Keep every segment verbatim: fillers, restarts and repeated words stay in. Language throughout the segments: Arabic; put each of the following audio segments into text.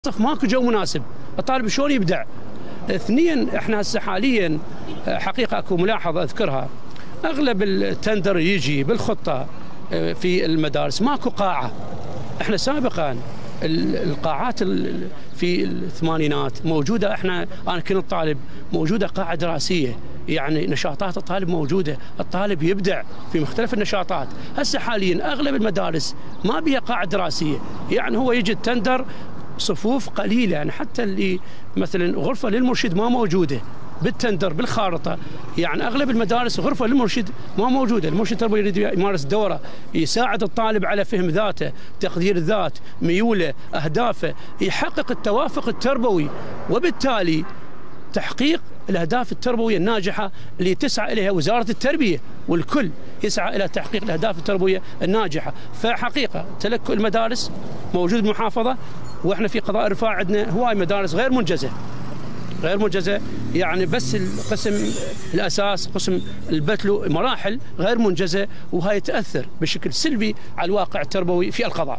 ماكو جو مناسب، الطالب شلون يبدع؟ اثنين احنا هسه حاليا حقيقه اكو ملاحظه اذكرها، اغلب التندر يجي بالخطه في المدارس ماكو قاعه. احنا سابقا القاعات في الثمانينات موجوده، احنا انا كنت طالب موجوده قاعه دراسيه، يعني نشاطات الطالب موجوده، الطالب يبدع في مختلف النشاطات. هسه حاليا اغلب المدارس ما بيها قاعه دراسيه، يعني هو يجي التندر صفوف قليله، يعني حتى اللي مثلا غرفه للمرشد ما موجوده بالتندر بالخارطه، يعني اغلب المدارس غرفه للمرشد ما موجوده، المرشد التربوي يريد يمارس دوره يساعد الطالب على فهم ذاته، تقدير الذات، ميوله، اهدافه، يحقق التوافق التربوي، وبالتالي تحقيق الاهداف التربويه الناجحه اللي تسعى اليها وزاره التربيه، والكل يسعى الى تحقيق الاهداف التربويه الناجحه. فحقيقه تلكؤ المدارس موجود بالمحافظه، واحنا في قضاء الرفاع عندنا هواي مدارس غير منجزه غير منجزه، يعني بس القسم الاساس قسم البتلو مراحل غير منجزه، وهي تاثر بشكل سلبي على الواقع التربوي في القضاء.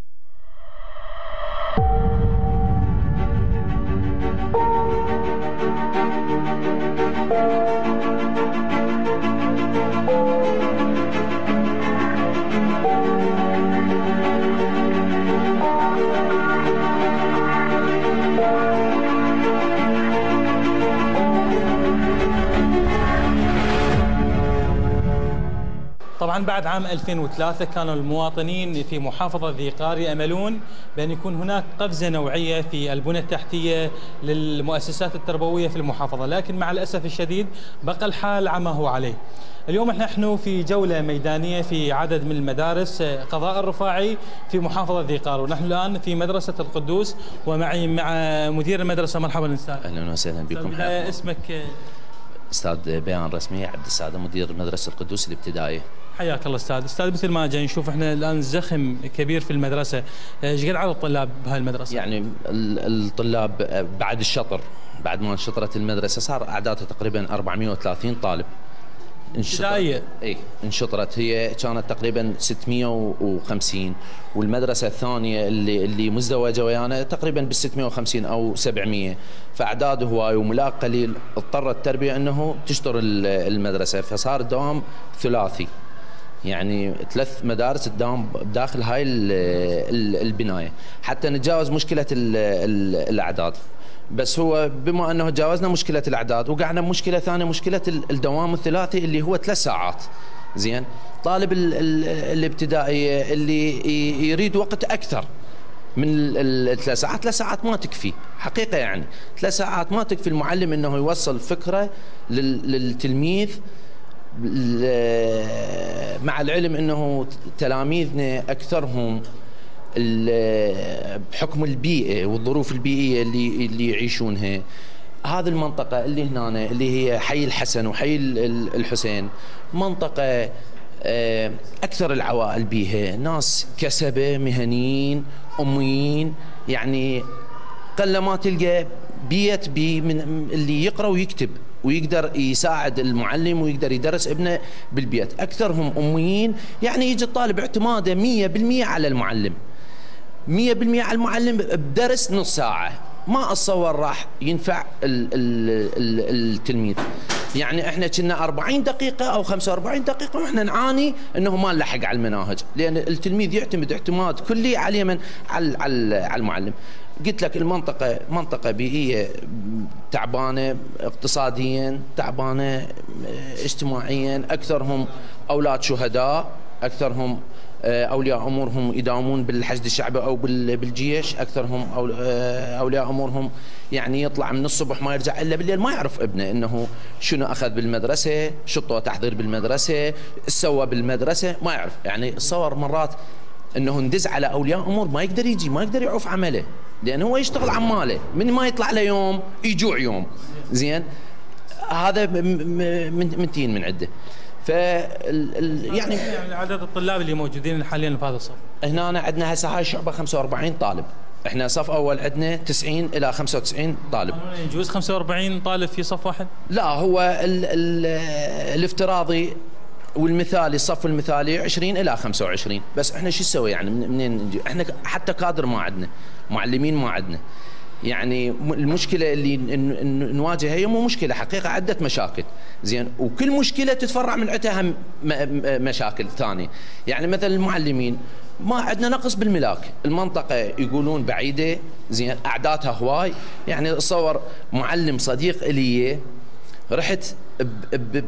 طبعا بعد عام ألفين وثلاثة كانوا المواطنين في محافظة ذي قار يأملون بأن يكون هناك قفزة نوعية في البنى التحتية للمؤسسات التربوية في المحافظة، لكن مع الأسف الشديد بقى الحال عما هو عليه. اليوم نحن في جولة ميدانية في عدد من المدارس قضاء الرفاعي في محافظة ذي قار، ونحن الآن في مدرسة القدوس ومعي مع مدير المدرسة. مرحبا أستاذ. أهلا وسهلا بكم. اسمك؟ استاذ بيان رسمي عبد الساده، مدير مدرسه القدوس الابتدائيه. حياك الله استاذ. استاذ مثل ما جاي نشوف احنا الان زخم كبير في المدرسه، ايش قد عدد الطلاب بهاي المدرسه؟ يعني الطلاب بعد الشطر، بعد ما انشطرت المدرسه صار اعدادها تقريبا أربعمئة وثلاثين طالب. ابتدائيه؟ اي انشطرت، هي كانت تقريبا ستمئة وخمسين، والمدرسه الثانيه اللي اللي مزدوجه ويانا تقريبا بال ستمئة وخمسين او سبعمئة، فاعداد هواي وملاك قليل، اضطرت التربيه انه تشطر المدرسه، فصار الدوام ثلاثي، يعني ثلاث مدارس تداوم داخل هاي البنايه حتى نتجاوز مشكله الاعداد. بس هو بما انه تجاوزنا مشكله الاعداد وقعنا بمشكله ثانيه، مشكله الدوام الثلاثي اللي هو ثلاث ساعات. زين، طالب الابتدائيه اللي يريد وقت اكثر من الثلاث ساعات، ثلاث ساعات ما تكفي حقيقه، يعني ثلاث ساعات ما تكفي المعلم انه يوصل فكره للتلميذ، مع العلم انه تلاميذنا اكثرهم بحكم البيئه والظروف البيئيه اللي اللي يعيشونها. هذه المنطقه اللي هنا اللي هي حي الحسن وحي الحسين، منطقه اكثر العوائل بيها ناس كسبه مهنيين اميين، يعني قل ما تلقى بيت بي من اللي يقرا ويكتب ويقدر يساعد المعلم ويقدر يدرس ابنه بالبيت، اكثرهم اميين، يعني يجي الطالب اعتماده مئة بالمئة على المعلم، مئة بالمئة على المعلم بدرس نص ساعه، ما اتصور راح ينفع ال ال ال التلميذ. يعني احنا كنا أربعين دقيقه او خمسة وأربعين دقيقه واحنا نعاني انه ما نلحق على المناهج، لان التلميذ يعتمد اعتماد كلي على من على على المعلم. قلت لك المنطقه منطقه بيئيه تعبانه، اقتصاديا تعبانه، اجتماعيا، اكثرهم اولاد شهداء، اكثرهم اولياء امورهم يداومون بالحشد الشعبي او بالجيش، اكثرهم اولياء امورهم يعني يطلع من الصبح ما يرجع الا بالليل، ما يعرف ابنه انه شنو اخذ بالمدرسه، شطوه تحضير بالمدرسه، سوى بالمدرسه، ما يعرف. يعني الصور مرات انه ندز على اولياء امور ما يقدر يجي، ما يقدر يعوف عمله، لان هو يشتغل عماله، من ما يطلع له يوم يجوع يوم. زين، هذا من من تين من عده. ف يعني يعني عدد الطلاب اللي موجودين حاليا في هذا الصف هنا عندنا هسه هاي الشعبه خمسة وأربعين طالب، احنا صف اول عندنا تسعين الى خمسة وتسعين طالب. يجوز خمسة وأربعين طالب في صف واحد؟ لا، هو ال ال الافتراضي والمثالي الصف المثالي عشرين الى خمسة وعشرين، بس احنا شو نسوي يعني منين نجي؟ احنا حتى كادر ما عندنا، معلمين ما عندنا. يعني المشكله اللي نواجهها هي مو مشكله حقيقه، عده مشاكل زين، وكل مشكله تتفرع من عندها مشاكل ثانيه. يعني مثلا المعلمين ما عندنا نقص بالملاك، المنطقه يقولون بعيده زين، اعدادها هواي. يعني تصور معلم صديق الي رحت ب ب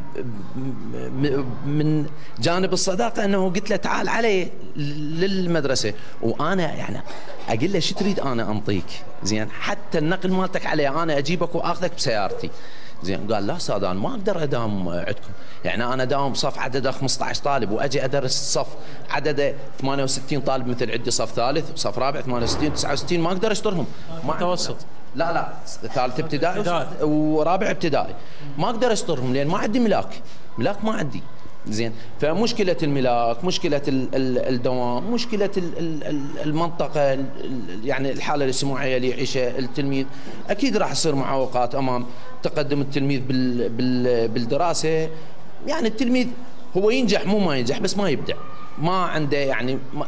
ب من جانب الصداقه انه قلت له تعال علي للمدرسه، وانا يعني اقول له شو تريد انا انطيك زين، حتى النقل مالتك علي انا اجيبك واخذك بسيارتي زين. قال لا استاذ انا ما اقدر اداوم عندكم، يعني انا داوم بصف عدده خمسة عشر طالب واجي ادرس صف عدده ثمانية وستين طالب، مثل عندي صف ثالث وصف رابع ثمانية وستين تسعة وستين، ما اقدر اشترهم. متوسط لا لا ثالث ابتدائي ورابع ابتدائي ما اقدر اشترهم لان ما عندي ملاك، ملاك ما عندي زين. فمشكله الملاك، مشكله الدوام، مشكله المنطقه، يعني الحاله الاجتماعيه اللي يعيشها التلميذ، اكيد راح يصير معوقات امام تقدم التلميذ بالدراسه. يعني التلميذ هو ينجح مو ما ينجح، بس ما يبدع، ما عنده يعني ما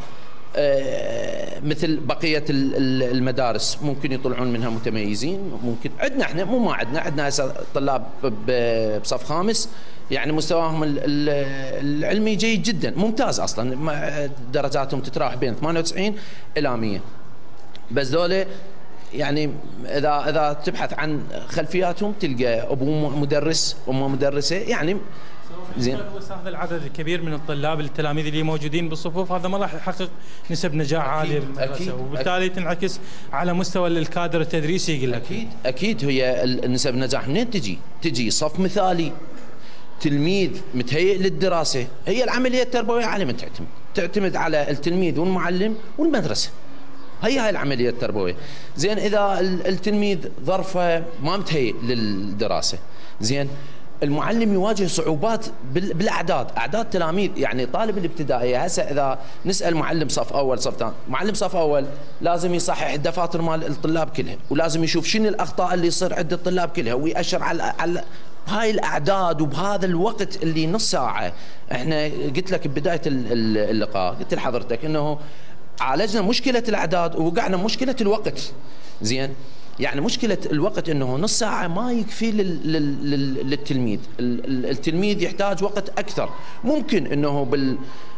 آه مثل بقيه المدارس ممكن يطلعون منها متميزين. ممكن عندنا احنا مو ما عندنا عندنا هسه طلاب بصف خامس يعني مستواهم العلمي جيد جدا، ممتاز اصلا، درجاتهم تتراوح بين ثمانية وتسعين الى مئة. بس ذولا يعني اذا اذا تبحث عن خلفياتهم تلقى ابوه مدرس وامه مدرسه يعني زين. هذا العدد الكبير من الطلاب التلاميذ اللي موجودين بالصفوف هذا ما راح يحقق نسب نجاح عاليه بالمدرسه، وبالتالي أكيد تنعكس على مستوى الكادر التدريسي. يقول لك اكيد اكيد هي نسب النجاح منين تجي؟ تجي صف مثالي، تلميذ متهيئ للدراسه. هي العمليه التربويه على من تعتمد؟ تعتمد على التلميذ والمعلم والمدرسه. هي هاي العمليه التربويه. زين اذا التلميذ ظرفه ما متهيئ للدراسه زين، المعلم يواجه صعوبات بالاعداد، اعداد تلاميذ. يعني طالب الابتدائيه هسه اذا نسال معلم صف اول صف ثاني، معلم صف اول لازم يصحح الدفاتر مال الطلاب كلها، ولازم يشوف شنو الاخطاء اللي يصير عند الطلاب كلها، ويأشر على على هاي الاعداد وبهذا الوقت اللي نص ساعه. احنا قلت لك ببدايه اللقاء قلت لحضرتك انه عالجنا مشكله الاعداد ووقعنا مشكله الوقت زين. يعني مشكلة الوقت انه نص ساعة ما يكفي للتلميذ، التلميذ يحتاج وقت اكثر. ممكن انه بال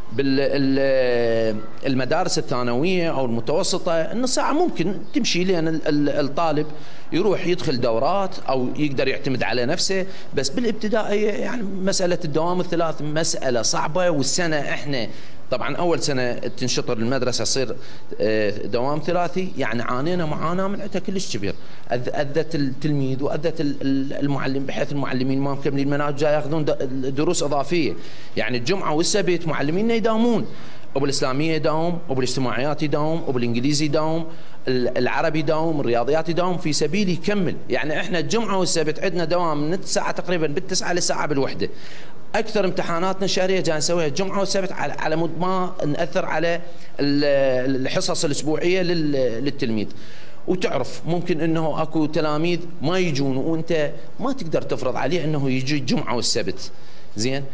بالمدارس الثانوية او المتوسطة النص ساعة ممكن تمشي، لان الطالب يروح يدخل دورات او يقدر يعتمد على نفسه. بس بالابتدائية يعني مسألة الدوام الثلاث مسألة صعبة، والسنة احنا طبعا اول سنه تنشطر المدرسه تصير دوام ثلاثي، يعني عانينا معاناه من عندها كلش كبير، اذت التلميذ واذت المعلم، بحيث المعلمين ما مكملين المناهج جاي ياخذون دروس اضافيه. يعني الجمعه والسبت معلمينا يداومون، ابو الاسلاميه يداوم، ابو الاجتماعيات يداوم، ابو الانجليزي يداوم، العربي يداوم، الرياضيات يداوم، في سبيل يكمل. يعني احنا الجمعه والسبت عندنا دوام من الساعه تقريبا بالتسعه للساعه بالوحده. اكثر امتحاناتنا الشهريه جاي نسويها الجمعه والسبت على على مود ما ناثر على الحصص الاسبوعيه للتلميذ. وتعرف ممكن انه اكو تلاميذ ما يجون وانت ما تقدر تفرض عليه انه يجي الجمعه والسبت زين،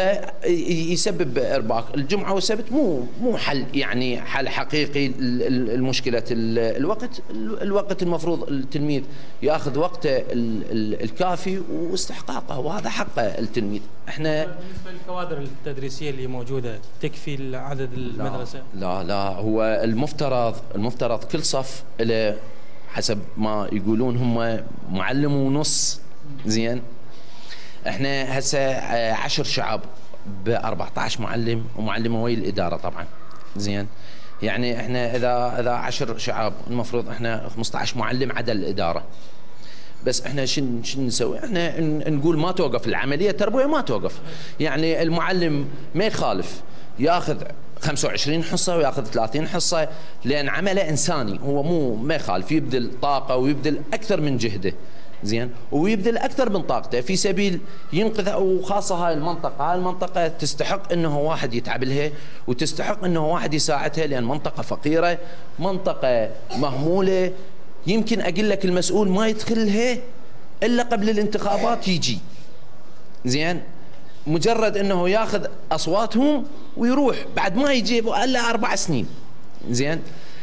فيسبب ارباك. الجمعه والسبت مو مو حل، يعني حل حقيقي لمشكله الوقت. الوقت المفروض التلميذ ياخذ وقته الكافي واستحقاقه، وهذا حقه التلميذ. احنا بالنسبه للكوادر التدريسيه اللي موجوده تكفي عدد المدرسه؟ لا لا هو المفترض المفترض كل صف له حسب ما يقولون هم معلم ونص زين. احنا هسه عشر شعب ب أربعة عشر معلم ومعلمه ويا الاداره طبعا زين. يعني احنا اذا اذا عشر شعب المفروض احنا خمسة عشر معلم عدا الاداره. بس احنا شن شن نسوي؟ احنا نقول ما توقف العمليه التربويه، ما توقف. يعني المعلم ما يخالف ياخذ خمسة وعشرين حصه وياخذ ثلاثين حصه، لان عمله انساني، هو مو ما يخالف يبذل طاقه ويبذل اكثر من جهده زين، ويبذل اكثر من طاقته في سبيل ينقذ. وخاصه هاي المنطقه، هاي المنطقه تستحق انه واحد يتعب لها، وتستحق انه واحد يساعدها، لان منطقه فقيره، منطقه مهموله. يمكن اقول لك المسؤول ما يدخلها الا قبل الانتخابات يجي زين. مجرد انه ياخذ اصواتهم ويروح بعد ما يجيب الا اربع سنين. زين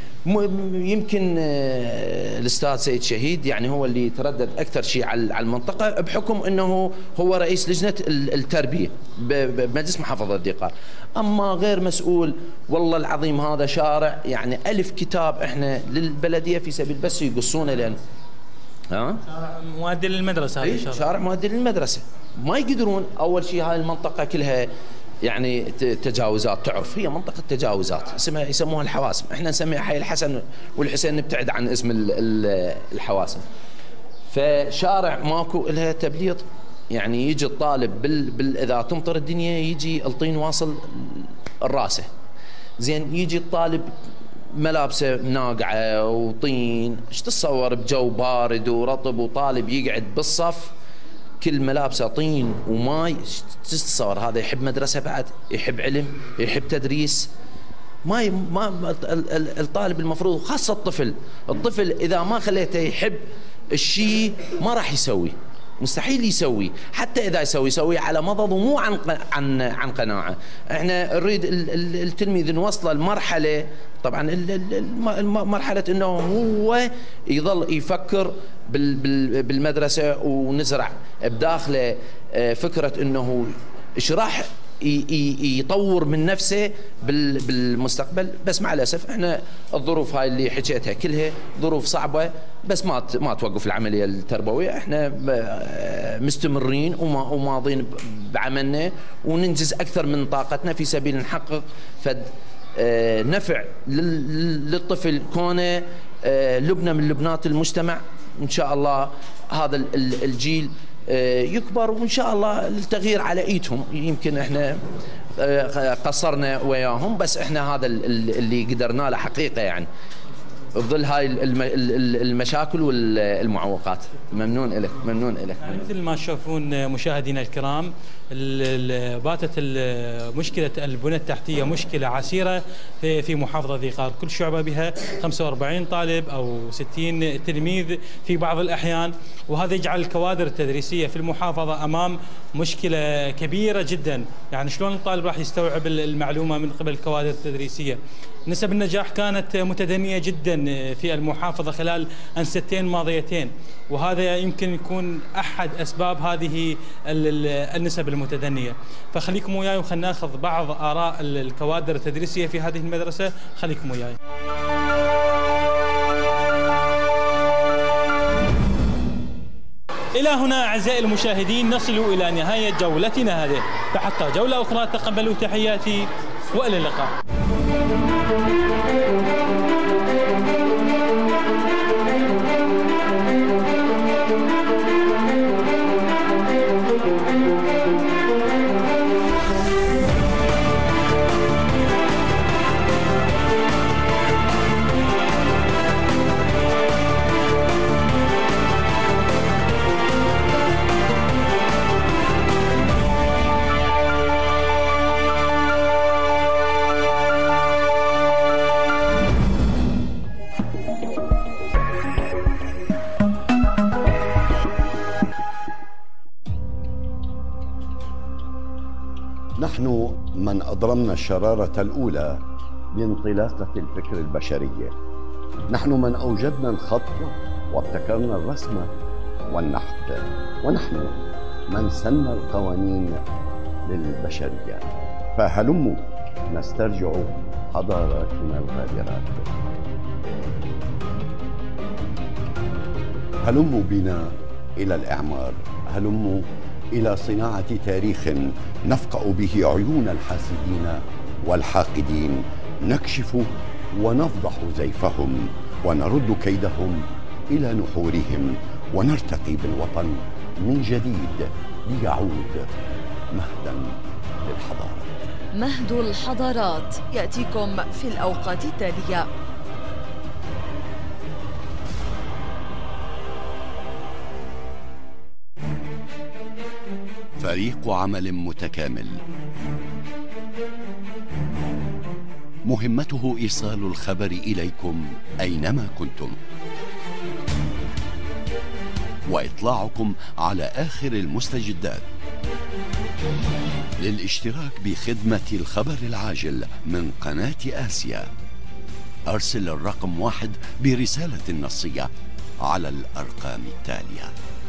يمكن الاستاذ سيد شهيد يعني هو اللي تردد اكثر شيء على المنطقه بحكم انه هو رئيس لجنه التربيه بمجلس محافظه الذيقار، اما غير مسؤول. والله العظيم هذا شارع يعني الف كتاب احنا للبلديه في سبيل بس يقصونه لان ها شارع مؤدي للمدرسه. هذا الشارع شارع مؤدي للمدرسه، ما يقدرون. اول شيء هاي المنطقه كلها يعني تجاوزات، تعرف هي منطقة تجاوزات اسمها يسموها الحواسم، احنا نسميها حي الحسن والحسين نبتعد عن اسم الحواسم. فشارع ماكو لها تبليط، يعني يجي الطالب بال, بال اذا تمطر الدنيا يجي الطين واصل الراسه. زين يجي الطالب ملابسه ناقعه وطين، ايش تتصور بجو بارد ورطب وطالب يقعد بالصف كل ملابسه طين وماي، تتصور هذا يحب مدرسه بعد، يحب علم، يحب تدريس. ما ما الطالب المفروض خاصه الطفل، الطفل اذا ما خليته يحب الشيء ما راح يسوي، مستحيل يسوي، حتى اذا يسوي يسوي على مضض ومو عن عن عن قناعه. احنا نريد التلميذ نوصله لمرحله، طبعا مرحله انه هو يظل يفكر بالمدرسه ونزرع بداخله فكره انه ايش راح يطور من نفسه بالمستقبل. بس مع الاسف احنا الظروف هاي اللي حكيتها كلها ظروف صعبه، بس ما ما توقف العمليه التربويه. احنا مستمرين وماضين بعملنا وننجز اكثر من طاقتنا في سبيل نحقق فد نفع للطفل كونه لبنه من لبنات المجتمع. ان شاء الله هذا الجيل يكبر وان شاء الله التغيير على ايدهم. يمكن احنا قصرنا وياهم، بس احنا هذا اللي قدرنا له حقيقه يعني بظل هاي المشاكل والمعوقات. ممنون لك، ممنون لك. يعني مثل ما تشوفون مشاهدينا الكرام، باتت مشكلة البنى التحتية مشكلة عسيرة في محافظة ذيقار، كل شعبة بها خمسة وأربعين طالب أو ستين تلميذ في بعض الأحيان، وهذا يجعل الكوادر التدريسية في المحافظة أمام مشكلة كبيرة جدا. يعني شلون الطالب راح يستوعب المعلومة من قبل الكوادر التدريسية؟ نسب النجاح كانت متدنية جدا في المحافظة خلال السنتين الماضيتين، وهذا يمكن يكون أحد أسباب هذه النسب المتدنية. فخليكم وياي وخلينا ناخذ بعض آراء الكوادر التدريسية في هذه المدرسة. خليكم وياي. إلى هنا أعزائي المشاهدين نصل إلى نهاية جولتنا هذه، فحتى جولة أخرى تقبلوا تحياتي وإلى اللقاء. نحن من أضرمنا الشرارة الأولى بانطلاقة الفكر البشرية، نحن من أوجدنا الخط وابتكرنا الرسم والنحت، ونحن من سن القوانين للبشرية. فهلموا نسترجع حضاراتنا الغابرات، هلموا بنا إلى الإعمار، هلموا إلى صناعة تاريخ نفقأ به عيون الحاسدين والحاقدين، نكشف ونفضح زيفهم ونرد كيدهم إلى نحورهم، ونرتقي بالوطن من جديد ليعود مهدا للحضارة. مهد الحضارات يأتيكم في الأوقات التالية. فريق عمل متكامل مهمته إيصال الخبر إليكم أينما كنتم، وإطلاعكم على آخر المستجدات. للاشتراك بخدمة الخبر العاجل من قناة آسيا أرسل الرقم واحد برسالة نصية على الأرقام التالية.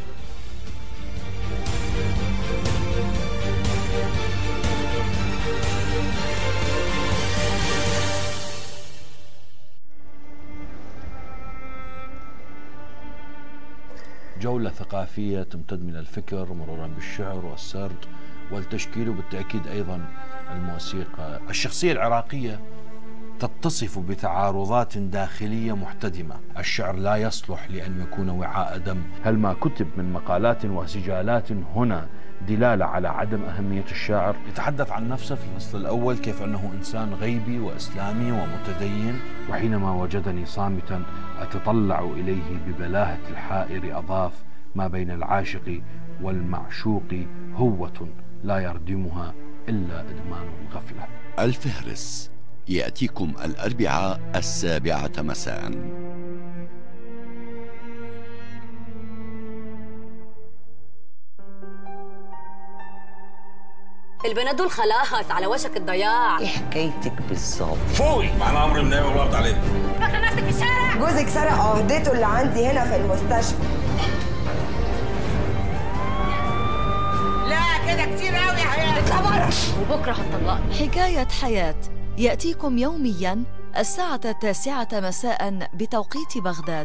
جولة ثقافية تمتد من الفكر مرورا بالشعر والسرد والتشكيل وبالتأكيد أيضا الموسيقى. الشخصية العراقية تتصف بتعارضات داخلية محتدمة. الشعر لا يصلح لأن يكون وعاء دم. هل ما كتب من مقالات وسجالات هنا دلالة على عدم أهمية الشاعر؟ يتحدث عن نفسه في الفصل الأول كيف أنه إنسان غيبي وإسلامي ومتدين، وحينما وجدني صامتا أتطلع إليه ببلاهة الحائر أضاف: ما بين العاشق والمعشوق هوة لا يردمها إلا إدمان الغفلة. الفهرس يأتيكم الأربعاء السابعة مساء. البنات دول خلاص على وشك الضياع. ايه حكايتك بالظبط؟ فوقي معنا عمري مناوي ورد عليك. فاكره نفسك في الشارع؟ جوزك سرق عهدته اللي عندي هنا في المستشفى. لا كده كتير قوي يا حياة. اطلع بره وبكره هتطلقني. حكاية حياة يأتيكم يوميا الساعة التاسعة مساء بتوقيت بغداد.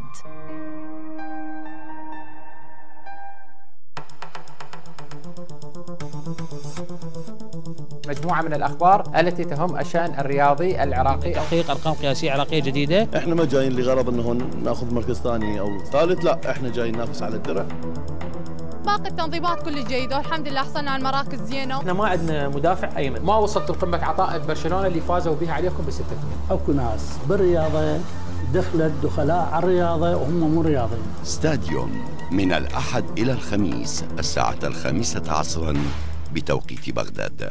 مجموعة من الأخبار التي تهم الشأن الرياضي العراقي. تحقيق أرقام قياسية عراقية جديدة. احنا ما جايين لغرض انه ناخذ مركز ثاني او ثالث، لا احنا جايين ننافس على الدرع. باقي التنظيمات كل جيدة والحمد لله حصلنا على المراكز زينة. احنا ما عندنا مدافع أيمن. ما وصلت لقمة عطاء برشلونة اللي فازوا بها عليكم بستة اثنين. اكو ناس بالرياضة دخلت دخلاء على الرياضة وهم مو رياضيين. ستاديوم من الأحد إلى الخميس الساعة الخامسة عصرا بتوقيت بغداد.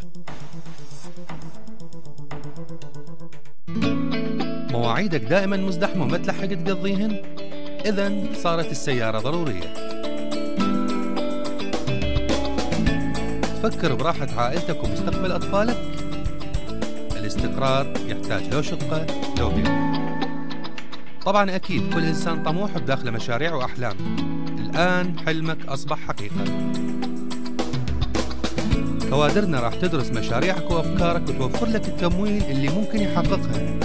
مواعيدك دائما مزدحمة وما تلحق تقضيهن؟ إذن صارت السيارة ضرورية. تفكر براحة عائلتك ومستقبل أطفالك؟ الاستقرار يحتاج لو شقة لو بيت. طبعا أكيد كل إنسان طموح بداخله مشاريع وأحلام. الآن حلمك أصبح حقيقة. كوادرنا راح تدرس مشاريعك وأفكارك وتوفر لك التمويل اللي ممكن يحققها.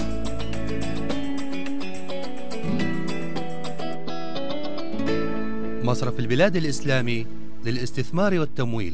مصرف البلاد الإسلامي للاستثمار والتمويل.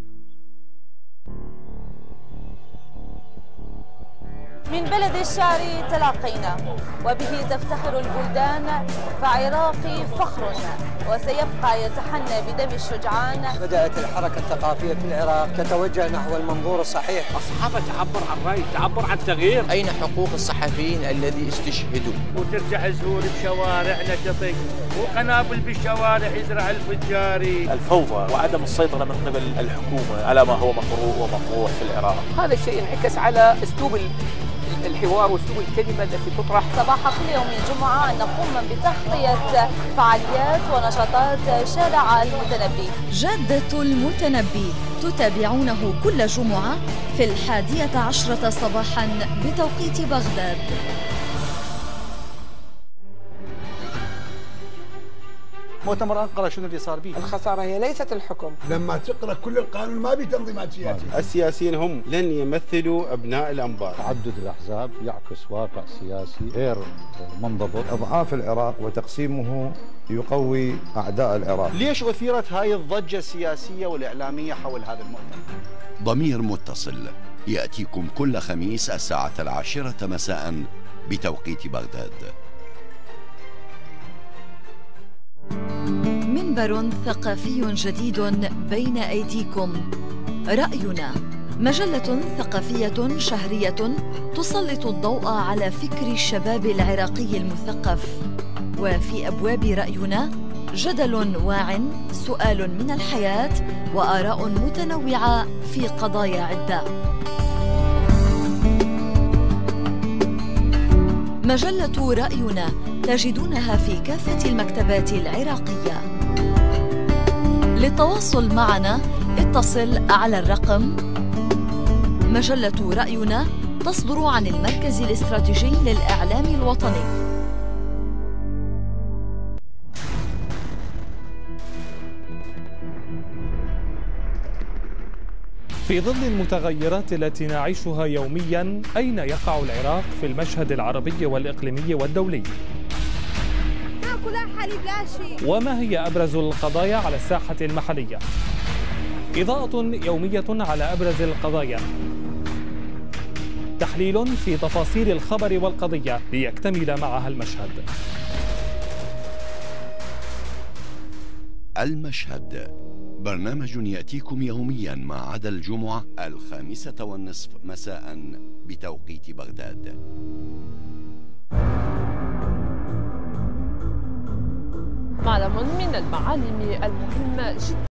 من بلد الشعر تلاقينا وبه تفتخر البلدان، فعراقي فخرنا وسيبقى يتحنى بدم الشجعان. بدأت الحركة الثقافية في العراق تتوجه نحو المنظور الصحيح. أصحابها تعبر عن رأي، تعبر عن تغيير. أين حقوق الصحفيين الذي استشهدوا؟ وترجع زهور بشوارعنا تطيق وقنابل بالشوارع يزرع الفجاري. الفوضى وعدم السيطرة من قبل الحكومة على ما هو مقروء ومطروح في العراق. هذا الشيء انعكس على أسلوب الحوار واسلوب الكلمه التي تطرح. صباح كل يوم الجمعه ان نقوم بتغطيه فعاليات ونشاطات شارع المتنبي. جادة المتنبي تتابعونه كل جمعه في الحادية عشرة صباحا بتوقيت بغداد. مؤتمر أنقرة شنو اللي صار به؟ الخسارة هي ليست الحكم. لما تقرأ كل القانون ما بي تنظيمات سياسية. السياسيين هم لن يمثلوا أبناء الأنبار. تعدد الأحزاب يعكس واقع سياسي غير منضبط. إضعاف العراق وتقسيمه يقوي أعداء العراق. ليش أثيرت هاي الضجة السياسية والإعلامية حول هذا المؤتمر؟ ضمير متصل يأتيكم كل خميس الساعة العاشرة مساء بتوقيت بغداد. منبر ثقافي جديد بين أيديكم. رأينا مجلة ثقافية شهرية تسلط الضوء على فكر الشباب العراقي المثقف. وفي أبواب رأينا جدل واع، سؤال من الحياة، وآراء متنوعة في قضايا عدة. مجلة رأينا تجدونها في كافة المكتبات العراقية. للتواصل معنا اتصل على الرقم مجلة رأينا تصدر عن المركز الاستراتيجي للإعلام الوطني. في ظل المتغيرات التي نعيشها يوميا، أين يقع العراق في المشهد العربي والإقليمي والدولي؟ ناكل حليب لا شيء. وما هي أبرز القضايا على الساحة المحلية؟ إضاءة يومية على أبرز القضايا، تحليل في تفاصيل الخبر والقضية ليكتمل معها المشهد. المشهد برنامج يأتيكم يوميا ما عدا الجمعة الخامسة والنصف مساء بتوقيت بغداد. معلم من المعالم المهمة جدا